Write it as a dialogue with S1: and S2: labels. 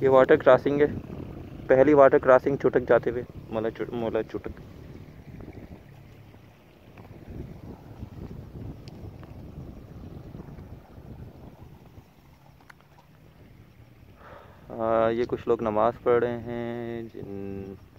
S1: ये water crossing है, पहली वाटर क्रॉसिंग चुटक जाते हुए, मोला चुटक। ये कुछ लोग नमाज़ पढ़ रहे हैं,